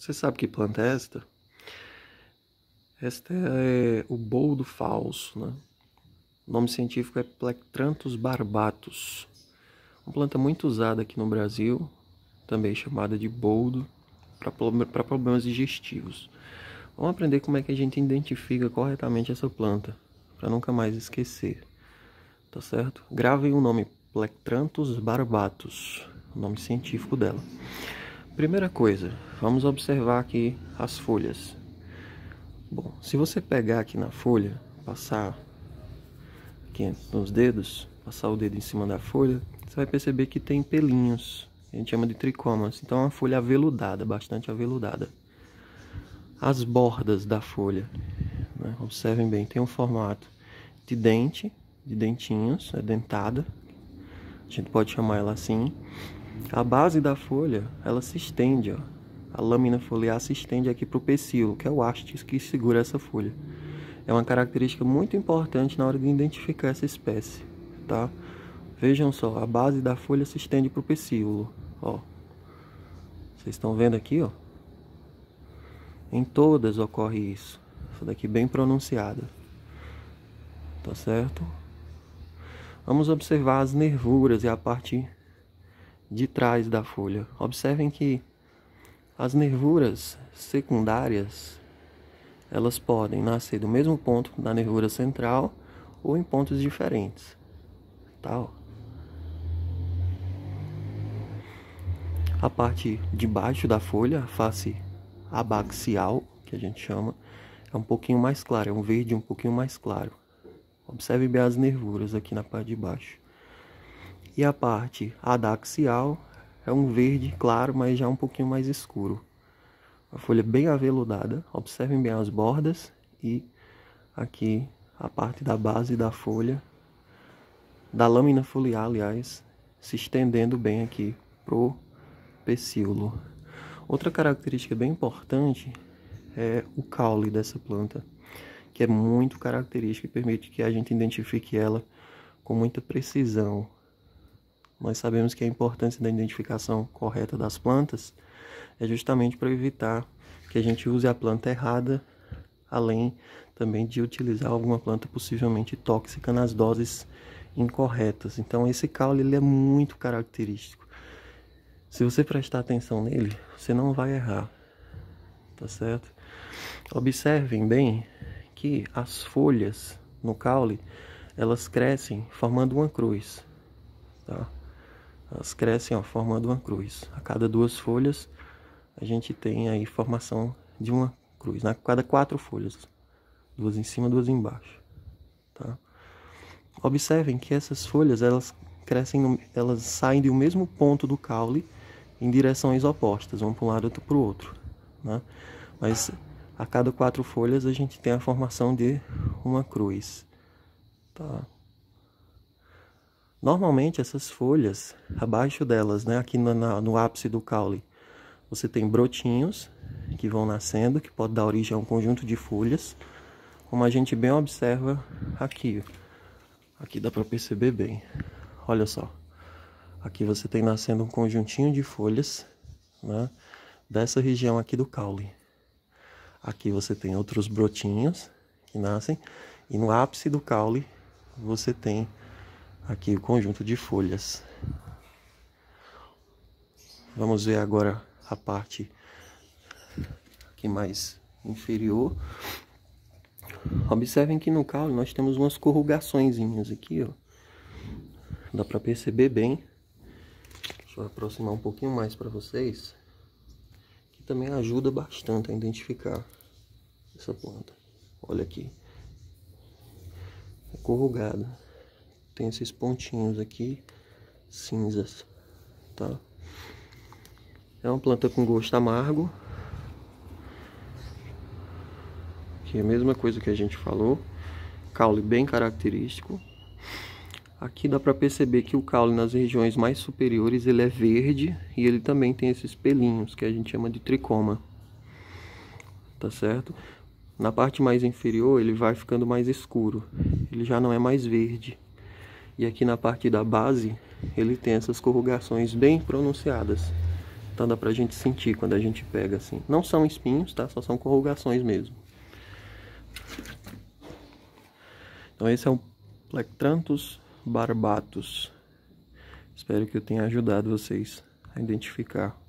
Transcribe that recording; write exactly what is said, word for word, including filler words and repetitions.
Você sabe que planta é esta? Esta é o boldo falso, né? O nome científico é Plectranthus barbatus. Uma planta muito usada aqui no Brasil, também chamada de boldo, para problemas digestivos. Vamos aprender como é que a gente identifica corretamente essa planta, para nunca mais esquecer. Tá certo? Gravem o nome Plectranthus barbatus, o nome científico dela. Primeira coisa, vamos observar aqui as folhas. Bom, se você pegar aqui na folha, passar aqui nos dedos, passar o dedo em cima da folha, você vai perceber que tem pelinhos, a gente chama de tricomas. Então é uma folha aveludada, bastante aveludada. As bordas da folha, né, observem bem, tem um formato de dente, de dentinhos, é dentada, a gente pode chamar ela assim. A base da folha, ela se estende, ó. A lâmina foliar se estende aqui para o pecíolo, que é o haste que segura essa folha. É uma característica muito importante na hora de identificar essa espécie, tá? Vejam só, a base da folha se estende para o pecíolo, ó. Vocês estão vendo aqui, ó? Em todas ocorre isso. Essa daqui bem pronunciada. Tá certo? Vamos observar as nervuras e a parte de trás da folha. Observem que as nervuras secundárias, elas podem nascer do mesmo ponto da nervura central ou em pontos diferentes. Tá? A parte de baixo da folha, a face abaxial, que a gente chama, é um pouquinho mais claro, é um verde um pouquinho mais claro. Observe bem as nervuras aqui na parte de baixo. E a parte adaxial é um verde claro, mas já um pouquinho mais escuro. A folha bem aveludada. Observem bem as bordas e aqui a parte da base da folha, da lâmina foliar, aliás, se estendendo bem aqui pro pecíolo. Outra característica bem importante é o caule dessa planta, que é muito característica e permite que a gente identifique ela com muita precisão. Nós sabemos que a importância da identificação correta das plantas é justamente para evitar que a gente use a planta errada, além também de utilizar alguma planta possivelmente tóxica nas doses incorretas. Então esse caule ele é muito característico. Se você prestar atenção nele, você não vai errar, tá certo? Observem bem que as folhas no caule, elas crescem formando uma cruz, tá? Elas crescem, ó, formando uma cruz. A cada duas folhas, a gente tem aí formação de uma cruz. A cada quatro folhas, duas em cima, duas embaixo, tá? Observem que essas folhas, elas crescem, no, elas saem do mesmo ponto do caule em direções opostas, um para um lado, outro para o outro, né? Mas a cada quatro folhas a gente tem a formação de uma cruz, tá? Normalmente essas folhas, abaixo delas, né, aqui no, na, no ápice do caule, você tem brotinhos que vão nascendo, que pode dar origem a um conjunto de folhas, como a gente bem observa aqui. Aqui dá para perceber bem. Olha só. Aqui você tem nascendo um conjuntinho de folhas, né, dessa região aqui do caule. Aqui você tem outros brotinhos que nascem, e no ápice do caule você tem aqui o conjunto de folhas. Vamos ver agora a parte aqui mais inferior. Observem que no caule nós temos umas corrugaçõezinhas aqui, ó. Dá para perceber bem. Deixa eu aproximar um pouquinho mais para vocês, que também ajuda bastante a identificar essa planta. Olha aqui, é corrugada. Tem esses pontinhos aqui, cinzas, tá? É uma planta com gosto amargo, que é a mesma coisa que a gente falou. Caule bem característico. Aqui dá para perceber que o caule nas regiões mais superiores ele é verde e ele também tem esses pelinhos que a gente chama de tricoma, tá certo? Na parte mais inferior ele vai ficando mais escuro, ele já não é mais verde. E aqui na parte da base ele tem essas corrugações bem pronunciadas. Então dá pra gente sentir quando a gente pega assim. Não são espinhos, tá? Só são corrugações mesmo. Então esse é o Plectranthus barbatus. Espero que eu tenha ajudado vocês a identificar.